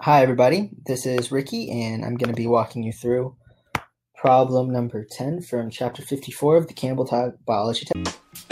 Hi everybody, this is Ricky and I'm going to be walking you through problem number 10 from chapter 54 of the Campbell biology test.